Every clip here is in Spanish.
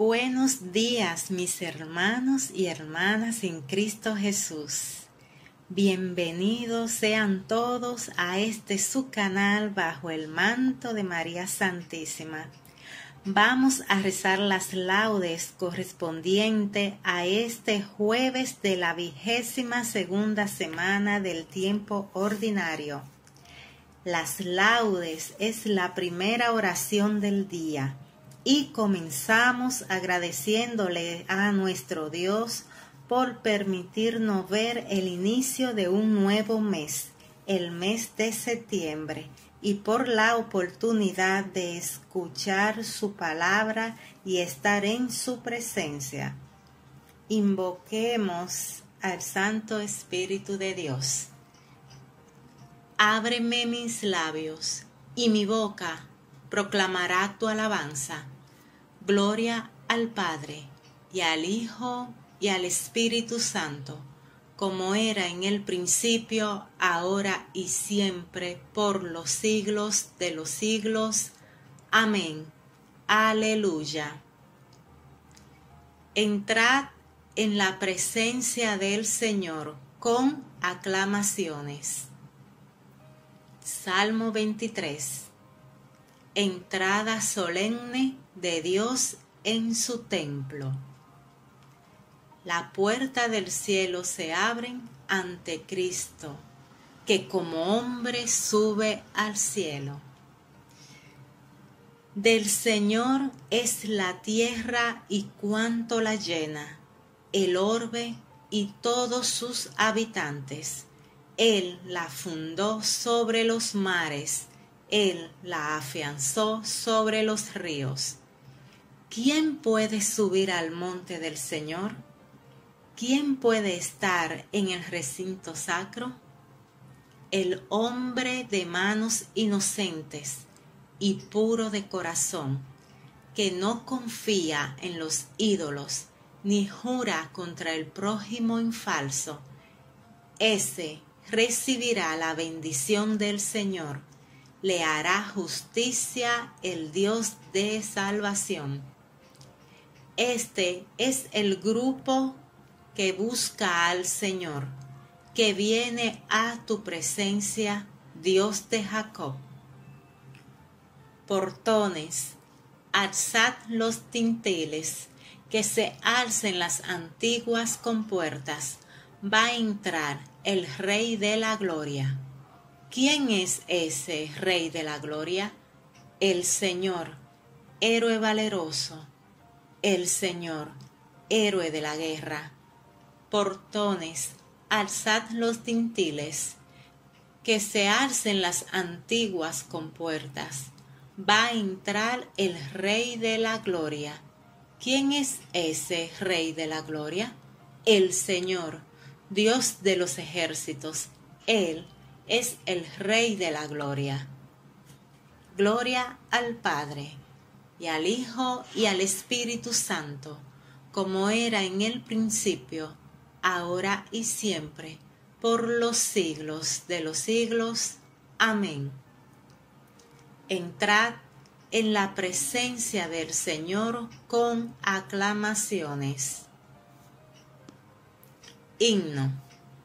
Buenos días, mis hermanos y hermanas en Cristo Jesús. Bienvenidos sean todos a este su canal bajo el manto de María Santísima. Vamos a rezar las laudes correspondientes a este jueves de la 22ª semana del tiempo ordinario. Las laudes es la primera oración del día. Y comenzamos agradeciéndole a nuestro Dios por permitirnos ver el inicio de un nuevo mes, el mes de septiembre, y por la oportunidad de escuchar su palabra y estar en su presencia. Invoquemos al Santo Espíritu de Dios. Ábreme mis labios, y mi boca proclamará tu alabanza. Gloria al Padre, y al Hijo, y al Espíritu Santo, como era en el principio, ahora y siempre, por los siglos de los siglos. Amén. Aleluya. Entrad en la presencia del Señor con aclamaciones. Salmo 23. Entrada solemne de Dios en su templo. La puerta del cielo se abre ante Cristo, que como hombre sube al cielo. Del Señor es la tierra y cuanto la llena, el orbe y todos sus habitantes. Él la fundó sobre los mares, Él la afianzó sobre los ríos. ¿Quién puede subir al monte del Señor? ¿Quién puede estar en el recinto sacro? El hombre de manos inocentes y puro de corazón, que no confía en los ídolos, ni jura contra el prójimo en falso. Ese recibirá la bendición del Señor. Le hará justicia el Dios de salvación. Este es el grupo que busca al Señor, que viene a tu presencia, Dios de Jacob. Portones, alzad los dinteles, que se alcen las antiguas compuertas. Va a entrar el Rey de la Gloria. ¿Quién es ese Rey de la Gloria? El Señor, héroe valeroso, el Señor, héroe de la guerra. Portones, alzad los dinteles, que se alcen las antiguas compuertas. Va a entrar el Rey de la Gloria. ¿Quién es ese Rey de la Gloria? El Señor, Dios de los ejércitos. Él es el Rey de la Gloria. Gloria al Padre, y al Hijo, y al Espíritu Santo, como era en el principio, ahora y siempre, por los siglos de los siglos. Amén. Entrad en la presencia del Señor con aclamaciones. Himno.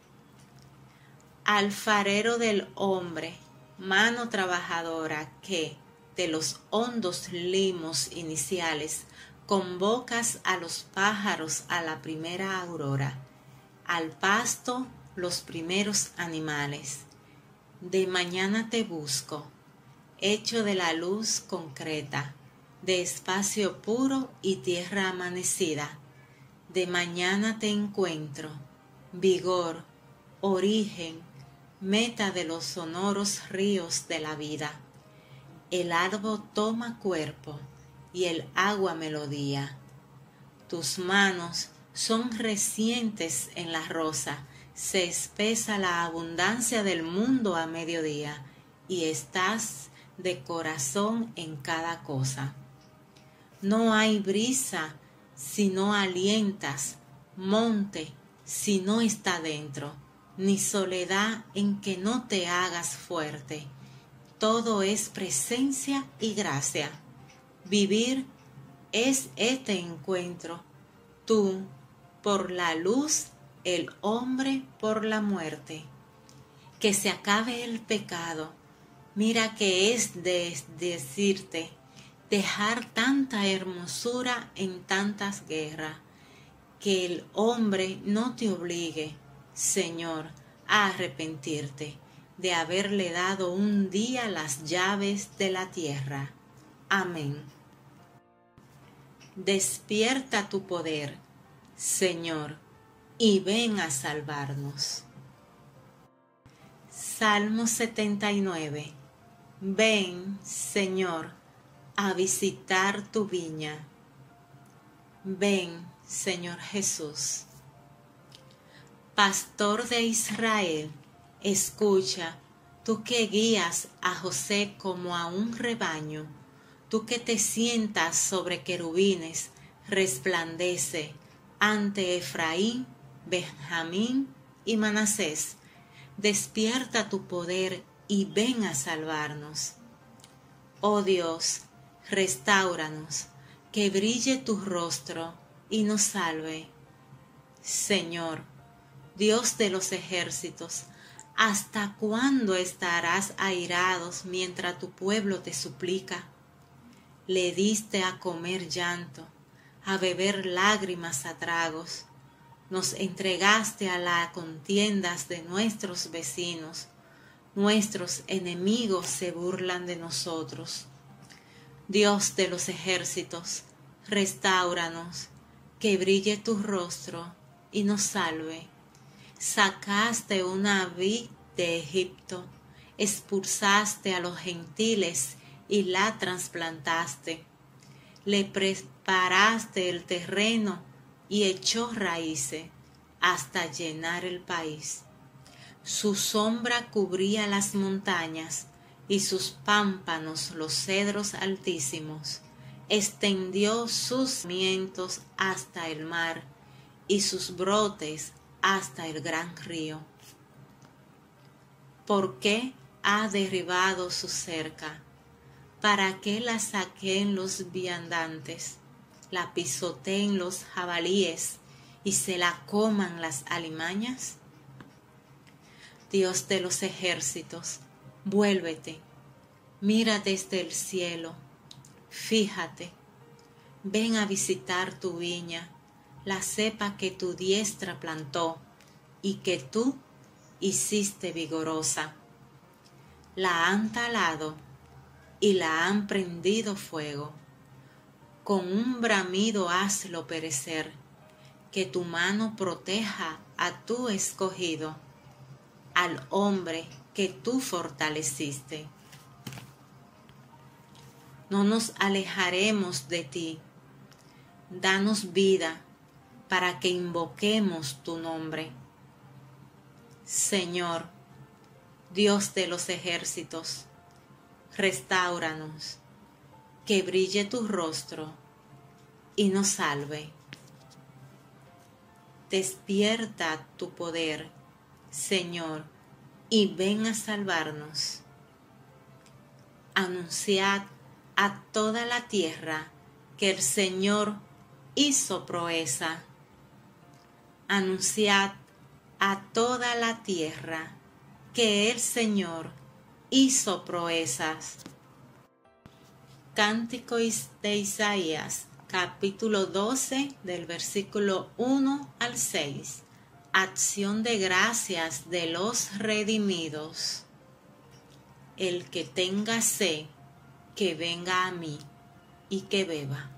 Alfarero del hombre, mano trabajadora que, de los hondos limos iniciales, convocas a los pájaros a la primera aurora, al pasto los primeros animales. De mañana te busco, hecho de la luz concreta, de espacio puro y tierra amanecida. De mañana te encuentro, vigor, origen, meta de los sonoros ríos de la vida. El árbol toma cuerpo y el agua melodía. Tus manos son recientes en la rosa, se espesa la abundancia del mundo a mediodía, y estás de corazón en cada cosa. No hay brisa si no alientas, monte si no está dentro, ni soledad en que no te hagas fuerte. Todo es presencia y gracia. Vivir es este encuentro, tú por la luz, el hombre por la muerte. Que se acabe el pecado. Mira que es de decirte, dejar tanta hermosura en tantas guerras, que el hombre no te obligue, Señor, a arrepentirte de haberle dado un día las llaves de la tierra. Amén. Despierta tu poder, Señor, y ven a salvarnos. Salmo 79. Ven, Señor, a visitar tu viña. Ven, Señor Jesús. Pastor de Israel, escucha, tú que guías a José como a un rebaño, tú que te sientas sobre querubines, resplandece ante Efraín, Benjamín y Manasés. Despierta tu poder y ven a salvarnos. Oh Dios, restáuranos, que brille tu rostro y nos salve. Señor, Dios de los ejércitos, ¿hasta cuándo estarás airados mientras tu pueblo te suplica? Le diste a comer llanto, a beber lágrimas a tragos. Nos entregaste a las contiendas de nuestros vecinos. Nuestros enemigos se burlan de nosotros. Dios de los ejércitos, restáuranos, que brille tu rostro y nos salve. Sacaste una vid de Egipto, expulsaste a los gentiles y la trasplantaste. Le preparaste el terreno y echó raíces hasta llenar el país. Su sombra cubría las montañas y sus pámpanos los cedros altísimos. Extendió sus cimientos hasta el mar y sus brotes hasta el gran río. ¿Por qué ha derribado su cerca? ¿Para qué la saqueen los viandantes? La pisoteen los jabalíes y se la coman las alimañas. Dios de los ejércitos, vuélvete, mira desde el cielo, fíjate, ven a visitar tu viña, la cepa que tu diestra plantó y que tú hiciste vigorosa. La han talado y la han prendido fuego. Con un bramido hazlo perecer, que tu mano proteja a tu escogido, al hombre que tú fortaleciste. No nos alejaremos de ti. Danos vida para que invoquemos tu nombre. Señor, Dios de los ejércitos, restáuranos, que brille tu rostro y nos salve. Despierta tu poder, Señor, y ven a salvarnos. Anunciad a toda la tierra que el Señor hizo proeza. Anunciad a toda la tierra que el Señor hizo proezas. Cántico de Isaías, capítulo 12, del versículo 1 al 6. Acción de gracias de los redimidos. El que tenga sed, que venga a mí y que beba.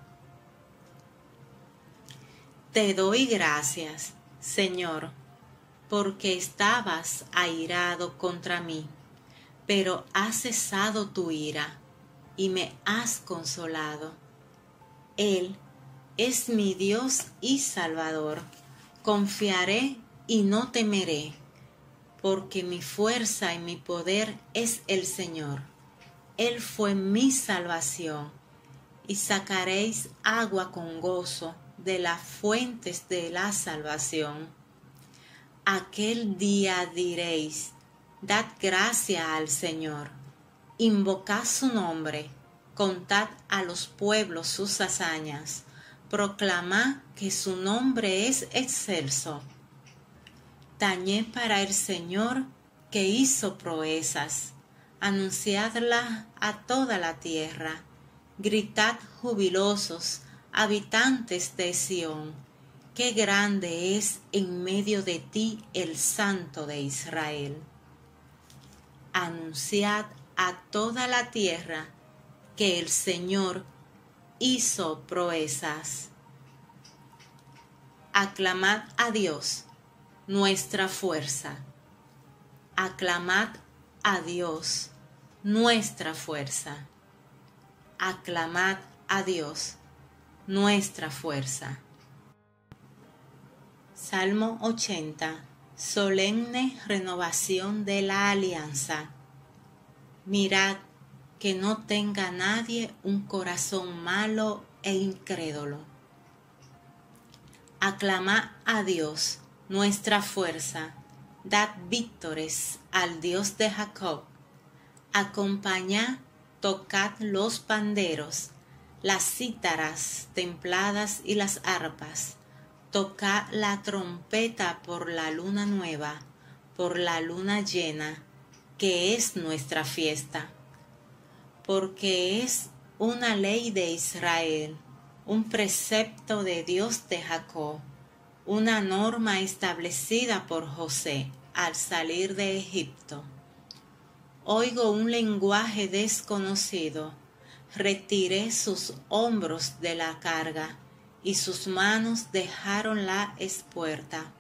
Te doy gracias, Señor, porque estabas airado contra mí, pero has cesado tu ira y me has consolado. Él es mi Dios y Salvador. Confiaré y no temeré, porque mi fuerza y mi poder es el Señor. Él fue mi salvación, y sacaréis agua con gozo de las fuentes de la salvación. Aquel día diréis, dad gracia al Señor, invocad su nombre Contad a los pueblos sus hazañas, proclamad que su nombre es excelso. Tañed para el Señor que hizo proezas, anunciadla a toda la tierra. Gritad jubilosos, habitantes de Sión, qué grande es en medio de ti el Santo de Israel. Anunciad a toda la tierra que el Señor hizo proezas. Aclamad a Dios, nuestra fuerza. Aclamad a Dios, nuestra fuerza. Aclamad a Dios, nuestra fuerza. Salmo 80. Solemne renovación de la alianza. Mirad que no tenga nadie un corazón malo e incrédulo. Aclamad a Dios, nuestra fuerza. Dad vítores al Dios de Jacob. Acompañad, tocad los panderos, las cítaras templadas y las arpas. Tocad la trompeta por la luna nueva, por la luna llena, que es nuestra fiesta. Porque es una ley de Israel, un precepto de Dios de Jacob, una norma establecida por José al salir de Egipto. Oigo un lenguaje desconocido, retiré sus hombros de la carga, y sus manos dejaron la espuerta.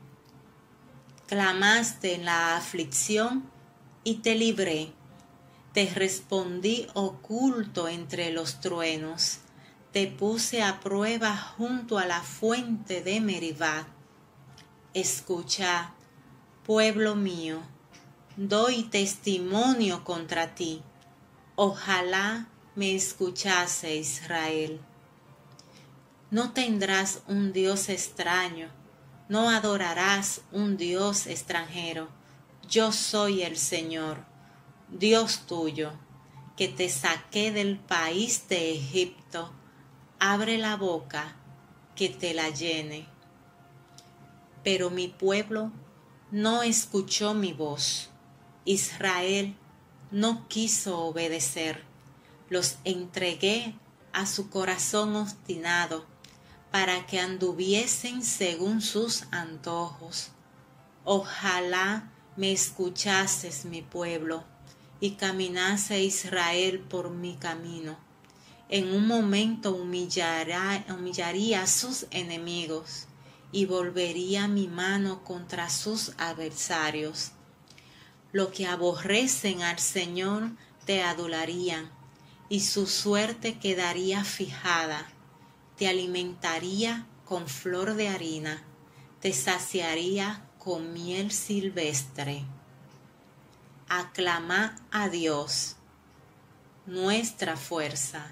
Clamaste en la aflicción y te libré. Te respondí oculto entre los truenos. Te puse a prueba junto a la fuente de Meribá. Escucha, pueblo mío, doy testimonio contra ti. Ojalá me escuchase Israel. No tendrás un Dios extraño, no adorarás un Dios extranjero. Yo soy el Señor, Dios tuyo, que te saqué del país de Egipto. Abre la boca, que te la llene. Pero mi pueblo no escuchó mi voz. Israel no quiso obedecer. Los entregué a su corazón obstinado, para que anduviesen según sus antojos. Ojalá me escuchases, mi pueblo, y caminase Israel por mi camino. En un momento humillaría a sus enemigos, y volvería mi mano contra sus adversarios. Los que aborrecen al Señor te adularían, y su suerte quedaría fijada. Te alimentaría con flor de harina, te saciaría con miel silvestre. Aclamad a Dios, nuestra fuerza.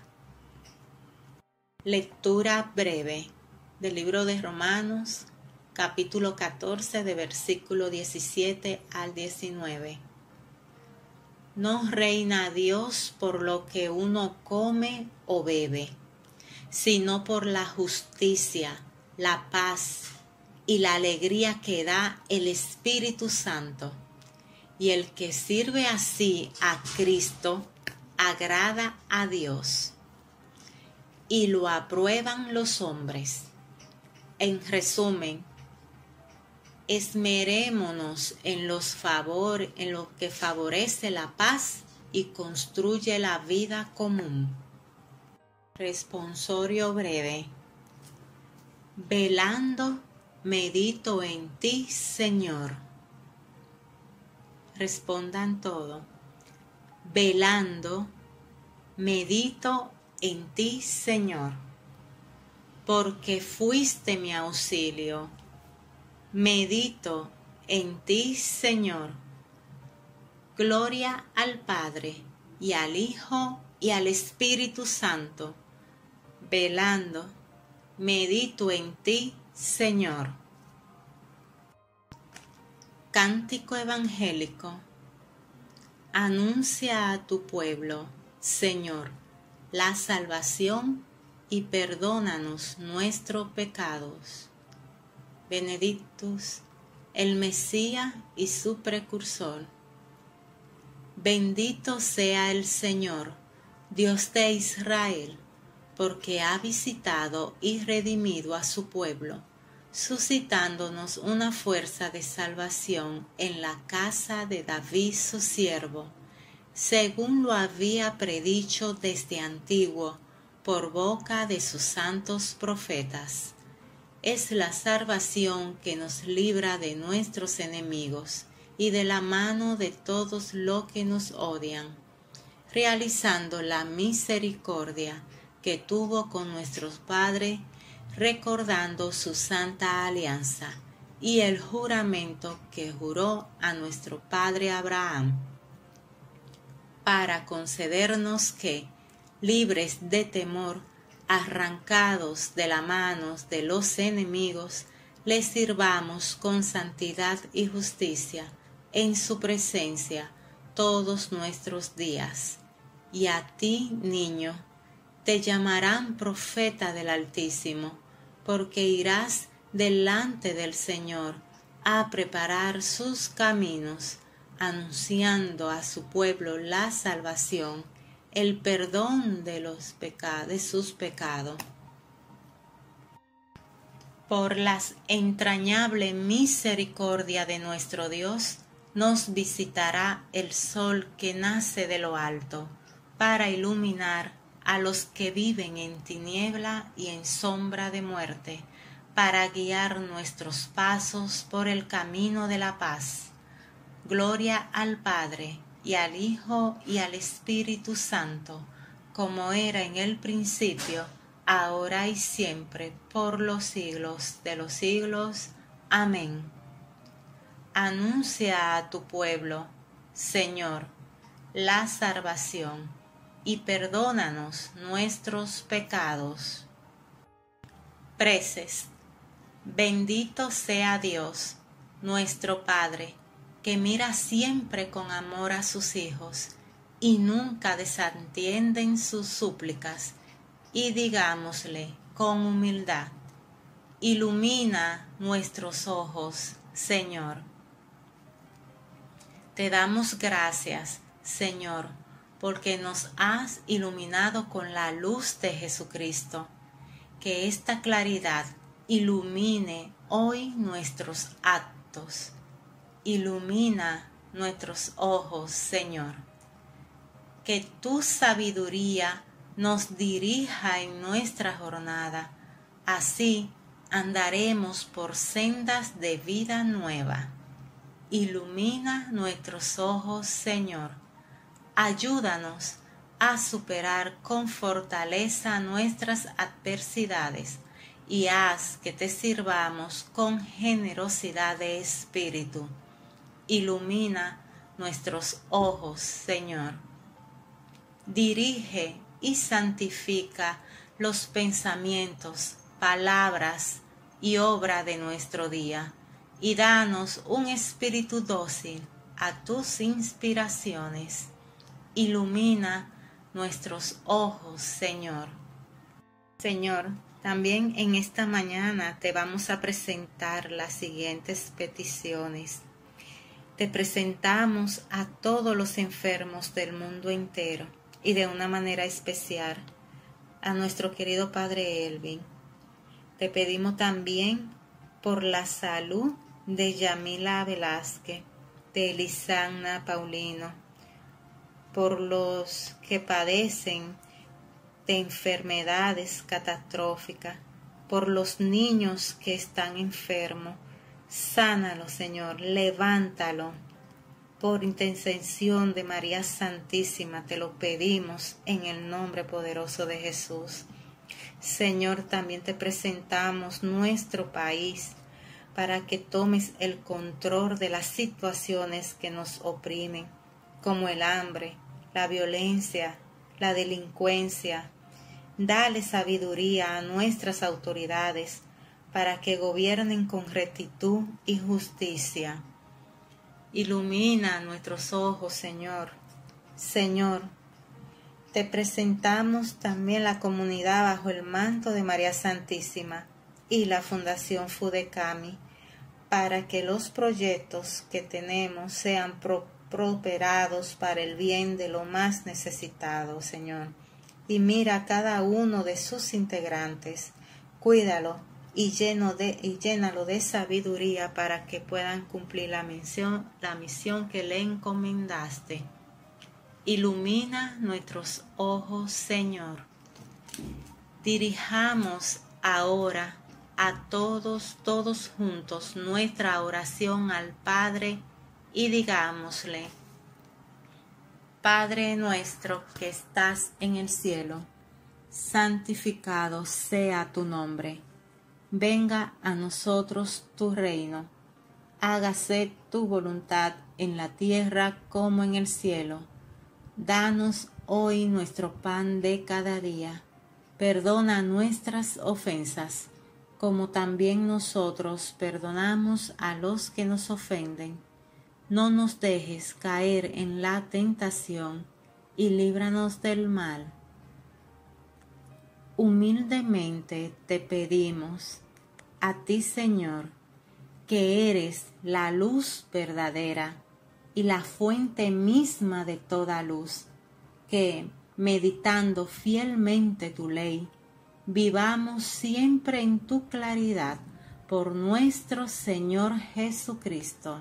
Lectura breve del libro de Romanos, capítulo 14, de versículo 17 al 19. No reina Dios por lo que uno come o bebe, sino por la justicia, la paz y la alegría que da el Espíritu Santo. Y el que sirve así a Cristo agrada a Dios, y lo aprueban los hombres. En resumen, esmerémonos en lo que favorece la paz y construye la vida común. Responsorio breve. Velando, medito en ti, Señor. Respondan todo. Velando, medito en ti, Señor, porque fuiste mi auxilio. Medito en ti, Señor. Gloria al Padre, y al Hijo, y al Espíritu Santo. Velando, medito en ti, Señor. Cántico evangélico. Anuncia a tu pueblo, Señor, la salvación y perdónanos nuestros pecados. Benedictus, el Mesías y su precursor. Bendito sea el Señor, Dios de Israel, porque ha visitado y redimido a su pueblo, suscitándonos una fuerza de salvación en la casa de David su siervo, según lo había predicho desde antiguo por boca de sus santos profetas. Es la salvación que nos libra de nuestros enemigos y de la mano de todos los que nos odian, realizando la misericordia que tuvo con nuestros padres, recordando su santa alianza y el juramento que juró a nuestro padre Abraham, para concedernos que, libres de temor, arrancados de la mano de los enemigos, les sirvamos con santidad y justicia en su presencia todos nuestros días. Y a ti, niño, te llamarán profeta del Altísimo, porque irás delante del Señor a preparar sus caminos, anunciando a su pueblo la salvación, el perdón de sus pecados. Por las entrañable misericordia de nuestro Dios, nos visitará el sol que nace de lo alto, para iluminar a los que viven en tiniebla y en sombra de muerte, para guiar nuestros pasos por el camino de la paz. Gloria al Padre, y al Hijo, y al Espíritu Santo, como era en el principio, ahora y siempre, por los siglos de los siglos. Amén. Anuncia a tu pueblo, Señor, la salvación, y perdónanos nuestros pecados. Preces. Bendito sea Dios, nuestro Padre, que mira siempre con amor a sus hijos, y nunca desatienden sus súplicas, y digámosle con humildad: ilumina nuestros ojos, Señor. Te damos gracias, Señor, porque nos has iluminado con la luz de Jesucristo. Que esta claridad ilumine hoy nuestros actos. Ilumina nuestros ojos, Señor. Que tu sabiduría nos dirija en nuestra jornada. Así andaremos por sendas de vida nueva. Ilumina nuestros ojos, Señor. Ayúdanos a superar con fortaleza nuestras adversidades y haz que te sirvamos con generosidad de espíritu. Ilumina nuestros ojos, Señor. Dirige y santifica los pensamientos, palabras y obra de nuestro día, y danos un espíritu dócil a tus inspiraciones. Ilumina nuestros ojos, Señor. Señor, también en esta mañana te vamos a presentar las siguientes peticiones. Te presentamos a todos los enfermos del mundo entero y de una manera especial a nuestro querido Padre Elvin. Te pedimos también por la salud de Yamila Velázquez, de Elisana Paulino, por los que padecen de enfermedades catastróficas, por los niños que están enfermos. Sánalo, Señor, levántalo. Por intercesión de María Santísima te lo pedimos en el nombre poderoso de Jesús. Señor, también te presentamos nuestro país para que tomes el control de las situaciones que nos oprimen, como el hambre, la violencia, la delincuencia. Dale sabiduría a nuestras autoridades para que gobiernen con rectitud y justicia. Ilumina nuestros ojos, Señor. Señor, Te presentamos también la comunidad bajo el manto de María Santísima y la Fundación Fudecami, para que los proyectos que tenemos sean prosperados para el bien de lo más necesitado, Señor. Y mira a cada uno de sus integrantes, cuídalo y llénalo de sabiduría para que puedan cumplir la misión que le encomendaste. Ilumina nuestros ojos, Señor. Dirijamos ahora a todos juntos nuestra oración al Padre y digámosle: Padre nuestro que estás en el cielo, santificado sea tu nombre. Venga a nosotros tu reino. Hágase tu voluntad en la tierra como en el cielo. Danos hoy nuestro pan de cada día. Perdona nuestras ofensas, como también nosotros perdonamos a los que nos ofenden. No nos dejes caer en la tentación y líbranos del mal. Humildemente te pedimos, a ti, Señor, que eres la luz verdadera y la fuente misma de toda luz, que, meditando fielmente tu ley, vivamos siempre en tu claridad, por nuestro Señor Jesucristo.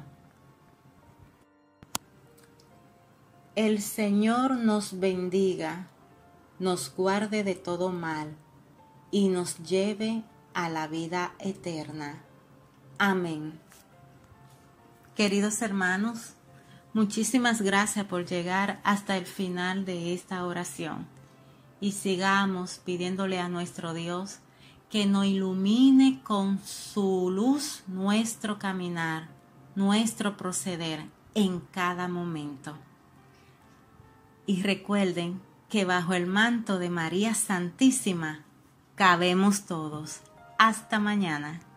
El Señor nos bendiga, nos guarde de todo mal y nos lleve a la vida eterna. Amén. Queridos hermanos, muchísimas gracias por llegar hasta el final de esta oración. Y sigamos pidiéndole a nuestro Dios que nos ilumine con su luz nuestro caminar, nuestro proceder en cada momento. Y recuerden que bajo el manto de María Santísima cabemos todos. Hasta mañana.